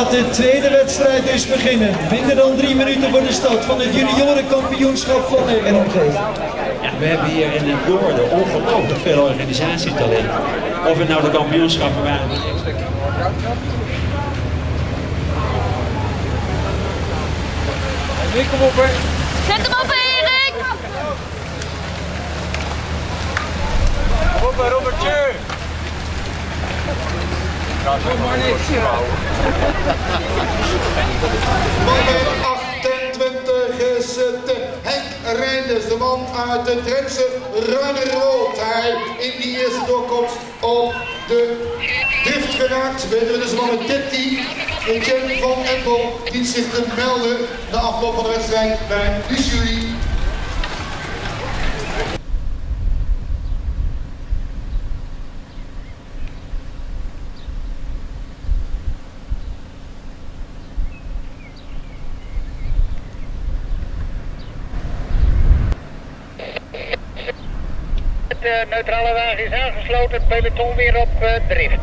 gaat de tweede wedstrijd dus beginnen. Minder dan 3 minuten voor de start van het juniorenkampioenschap van de NMG. Ja, we hebben hier in het noorden ongelooflijk veel organisatietalent. Of het nou de kampioenschappen waren. Kom op, hè. Zet hem op, Erik! Kom op, Robertje. Kom maar niks. Nummer 28 is het Henk Reinders, de man uit de Drentse Runnerrood. Hij in die eerste doorkomst op de drift geraakt. We hebben dus nummer 13, Etienne van Empel, die zich te melden na afloop van de wedstrijd bij de jury. De neutrale wagen is aangesloten, het peloton weer op drift.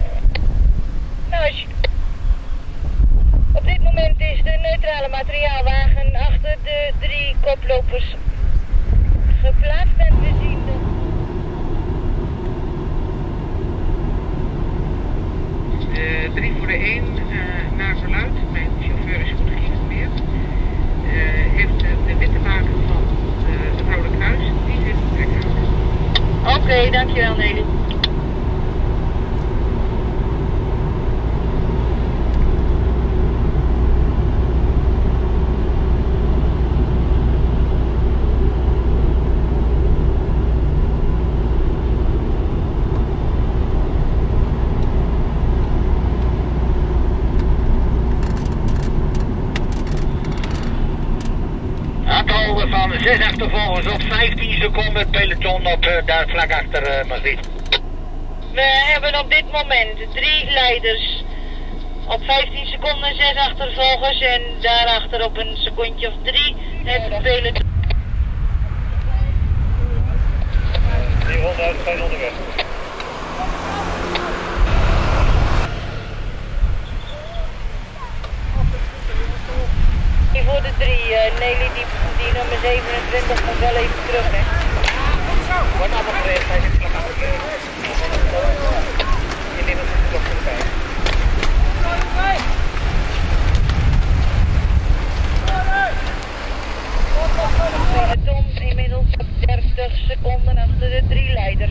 Nou, op dit moment is de neutrale materiaalwagen achter de 3 koplopers geplaatst en we zien de... 3 voor de 1 naar verluid. Mijn chauffeur is goed geïnformeerd. Heeft de witte wagen van het Rode Kruis, die zit vertrekt. Oké, dankjewel Nelly. Van 6 achtervolgers op 15 seconden, het peloton op daar vlak achter Magriet. We hebben op dit moment 3 leiders op 15 seconden, 6 achtervolgers en daarachter op een secondje of 3 het peloton. 300 zijn onderweg. Voor de 3, Nelly, die nummer 27 moet wel even terug, hè. Wordt allemaal geregeld, hij zit vlak achter. Inmiddels is het op de 5. Peloton inmiddels op 30 seconden achter de 3 leiders.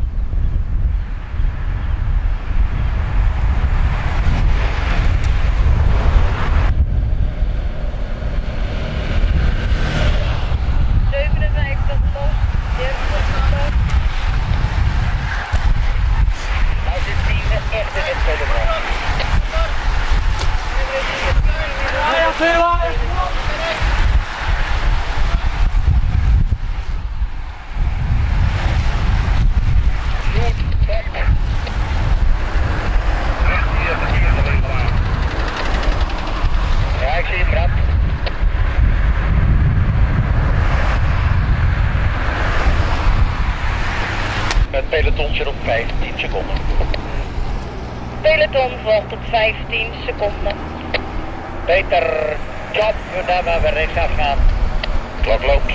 Ja, ik zie je, Brad. Het peloton zit op 15 seconden. Peloton volgt op 15 seconden. Peter, job, daar waar we rechtsaf gaan. Klok loopt.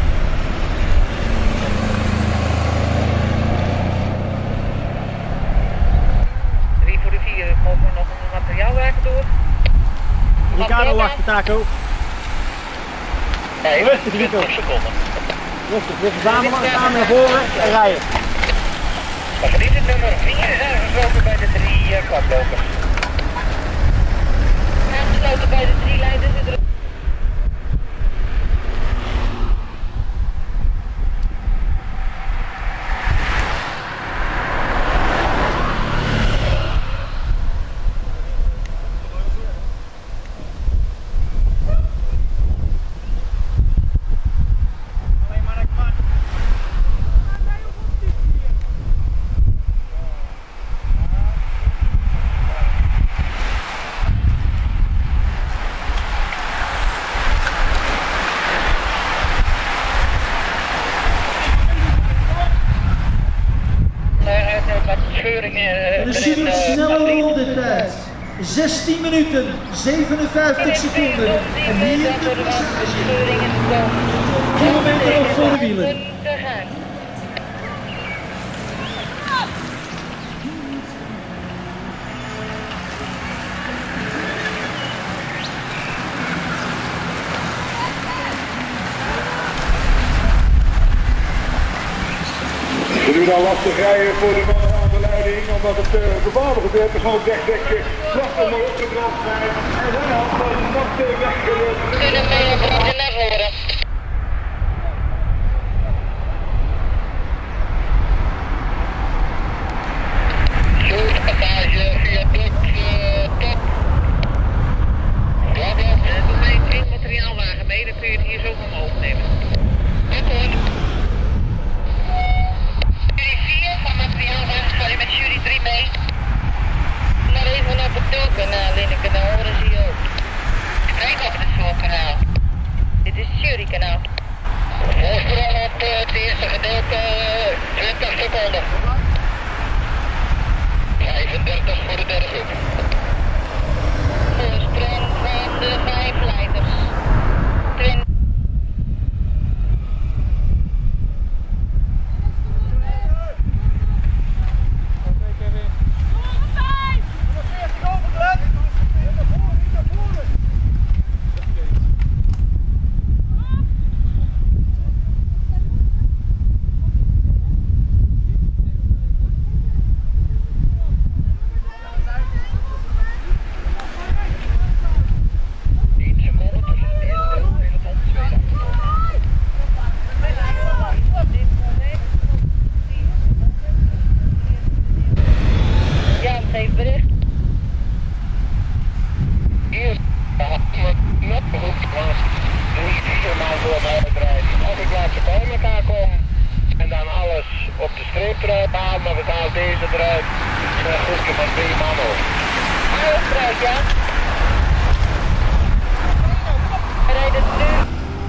Voor de 4 mogen we nog een materiaalwagen door. Ricardo achter Taco. Nee, rustig, Rico. 20 seconden. Rustig, weer verzamelen, samen naar voren en rijden. Maar geniet het nummer 4 is aangesloten bij de 3 kwartlopers. Aangesloten bij de 3 leiders. De snelle rol dit tijd 16 minuten, 57 seconden. En hier de passage. Kilometer nog voor de wielen. Het is dan lastig rijden voor de mannen aan de leiding, omdat het bepaalde gedeelte van het wegdekje prachtig mooi opgedroogd zijn. En dan had het nog te weggelopen. We kunnen mee naar voren. Goed, passage via top. Ja, doe mee één materiaalwagen mee, dan kun je het hier zo omhoog nemen. Goed hoor. Van materiaalwagen ga je met jury 3 mee. Maar even op het Doorkanaal, Linnenkanaal, dat zie je ook. Kijk op het Zoorkanaal. Dit is het jurykanaal. Voorsprong op het eerste gedeelte 20 seconden. 35 voor de derde groep. Voorsprong van de 5 leiders. 20. Maar we gaan deze eruit. Een groepje van 3 man op. Uiteraard, ja. We rijden nu.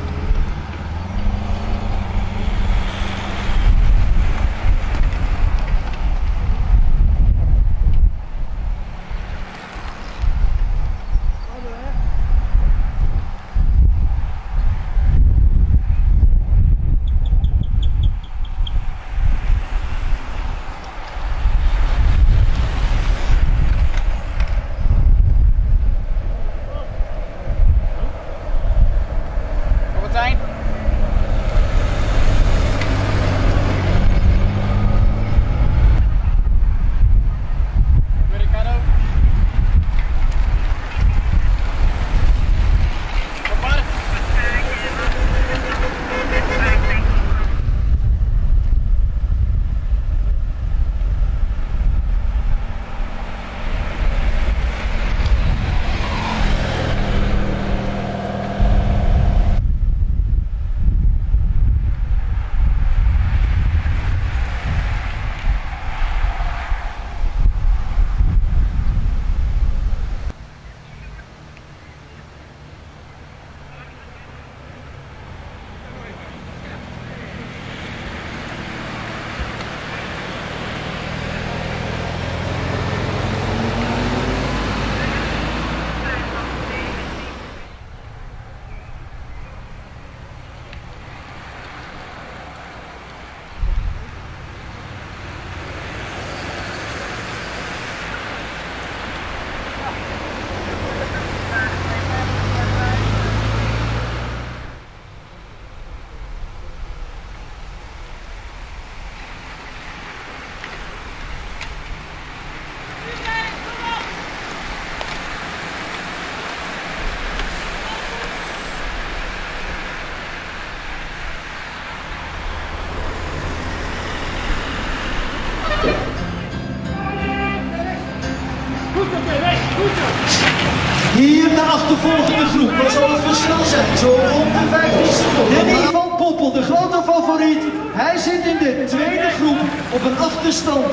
Hier de achtervolgende groep, wat zal het verschil zijn? Zo rond de 15 seconden. Danny van Poppel, de grote favoriet. Hij zit in de tweede groep op een achterstand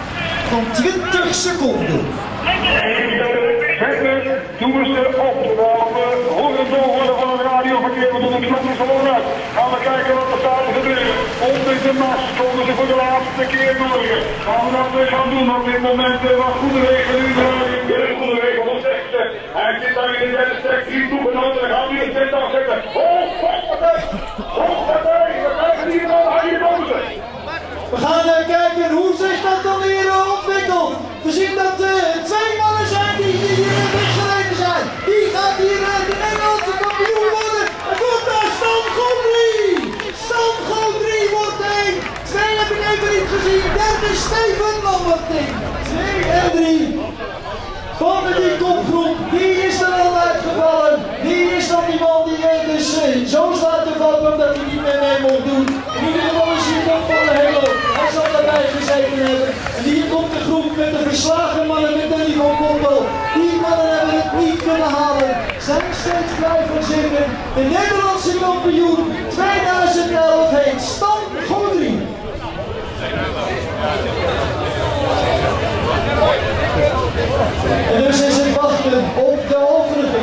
van 20 seconden. Zetten, toeristen op. Terwijl we horen doorworden van het radioverkeer, want het klopt er gewoon uit. Gaan we kijken wat er staat te gebeuren. Op deze mast komen ze voor de laatste keer door. Gaan we dat weer gaan doen op dit moment. Wat goede wegen nu. Goede wegen. hij zit daar in de derde stek, 3 toegenomen, dan gaat hij in de 20 zetten. Hoogpartij! Hoogpartij! We krijgen hier al, hij hier boven. We gaan kijken hoe zich dat dan hier ontwikkelt. We zien dat 2 mannen zijn die hier weggereden zijn. Die gaat hier de Nederlandse kampioen worden. Het wordt daar Stan Godrie. Stan Godrie wordt 1. 2 heb ik even niet gezien. Derde Steven Lamberting. 2 en 3. Van die kopgroep, die is er al uitgevallen. Die is dan die man die dus zo slaat te vallen omdat hij niet meer mee mocht doen. In ieder geval is hij toch van de hemel. Hij zal daarbij gezeten hebben. En hier komt de groep met de verslagen mannen met Danny van Poppel. Die mannen hebben het niet kunnen halen. Zijn steeds blijven zitten. De Nederlandse kampioen 2011 heet Stan Godrie. En dus is het wachten op de overige.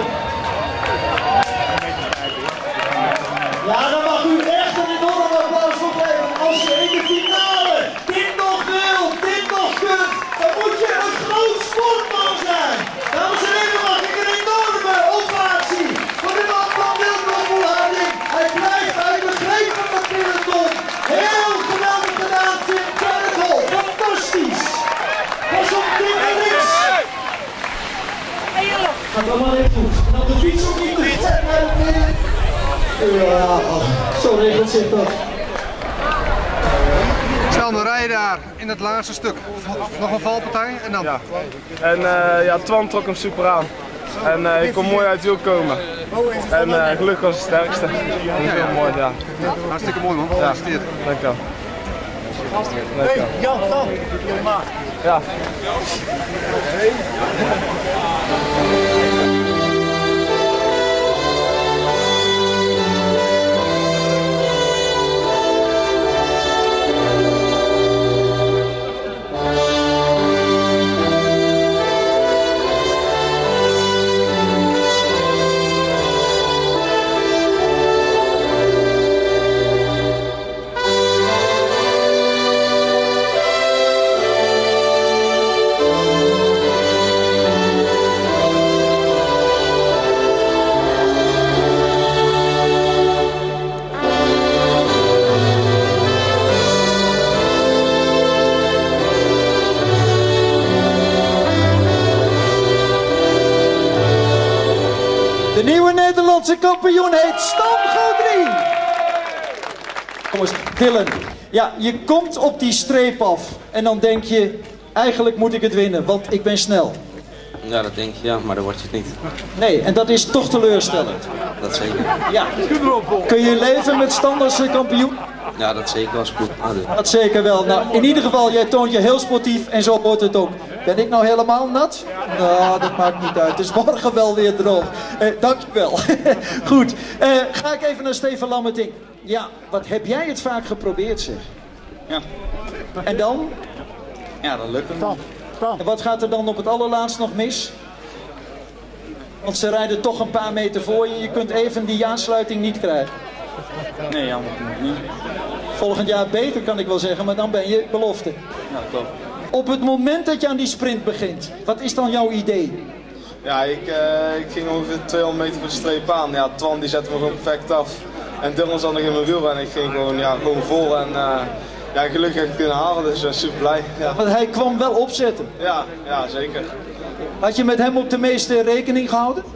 Ja, dan mag u echt een enorme applaus voor geven. Als je in de finale dit nog wil, dit nog kunt, dan moet je een groot sportman zijn. Dames en heren, mag ik een enorme ovatie voor de man van Wilco Boelharding. Hij blijft uit de greep van het peloton. Heel geweldig gedaan, Tim Kerkel. Fantastisch. Pas op, Tim en links. Gaat allemaal even goed. En dan de fiets ook niet te ver naar het midden. Ja, zo regelt zich dat. Stel, we rijden daar in het laatste stuk. Nog een valpartij en dan? Ja. En ja, Twan trok hem super aan. En ik kon mooi uit wiel komen. En gelukkig was het sterkste. Dat is heel mooi, ja. Hartstikke mooi man, gefeliciteerd. Ja, dankjewel. Hey, Jan, Stan. Ja. De nieuwe Nederlandse kampioen heet Stan Godrie. Kom eens, Dylan. Ja, je komt op die streep af en dan denk je, eigenlijk moet ik het winnen, want ik ben snel. Ja, dat denk je, ja, maar dan word je het niet. Nee, en dat is toch teleurstellend. Dat zeker. Ja. Kun je leven met Stan als kampioen? Ja, dat zeker als goed. Dat zeker wel. Nou, in ieder geval, jij toont je heel sportief en zo wordt het ook. Ben ik nou helemaal nat? Nou, dat maakt niet uit. Het is morgen wel weer droog. Dankjewel. Goed. Ga ik even naar Steven Lamberting. Ja, wat heb jij het vaak geprobeerd, zeg? Ja. En dan? Ja, dat lukt hem. En wat gaat er dan op het allerlaatst nog mis? Want ze rijden toch een paar meter voor je. Je kunt even die aansluiting niet krijgen. Nee, jammer niet. Volgend jaar beter kan ik wel zeggen, maar dan ben je belofte. Ja, klopt. Op het moment dat je aan die sprint begint, wat is dan jouw idee? Ja, ik ging ongeveer 200 meter voor de streep aan. Ja, Twan die zette me gewoon perfect af. En Dylan zat nog in mijn wiel en ik ging gewoon, ja, gewoon vol. En ja, gelukkig heb ik kunnen halen, dus super blij. Ja. Want hij kwam wel opzetten. Ja, ja, zeker. Had je met hem op de meeste rekening gehouden?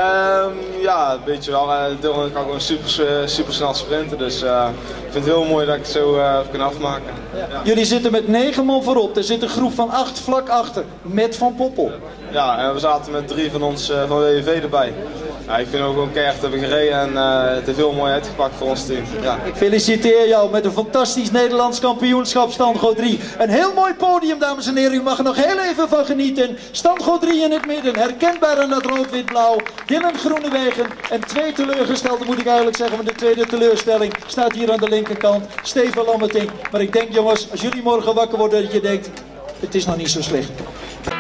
Ja, een beetje wel. Dylan kan gewoon super snel sprinten, dus ik vind het heel mooi dat ik het zo heb kunnen afmaken. Ja. Jullie zitten met 9 man voorop, er zit een groep van 8 vlak achter, met Van Poppel. Ja, en we zaten met 3 van ons van WWV erbij. Ja, ik vind ook gewoon keihard hebben gereden en het heeft heel mooi uitgepakt voor ons team. Ja. Ik feliciteer jou met een fantastisch Nederlands kampioenschap, Stan Godrie. Een heel mooi podium, dames en heren. U mag er nog heel even van genieten. Stan Godrie in het midden, herkenbaar aan het rood-wit-blauw. Dylan Groenewegen en 2 teleurgestelden, moet ik eigenlijk zeggen. Want de tweede teleurstelling staat hier aan de linkerkant. Steven Lamberting. Maar ik denk, jongens, als jullie morgen wakker worden, dat je denkt, het is nog niet zo slecht.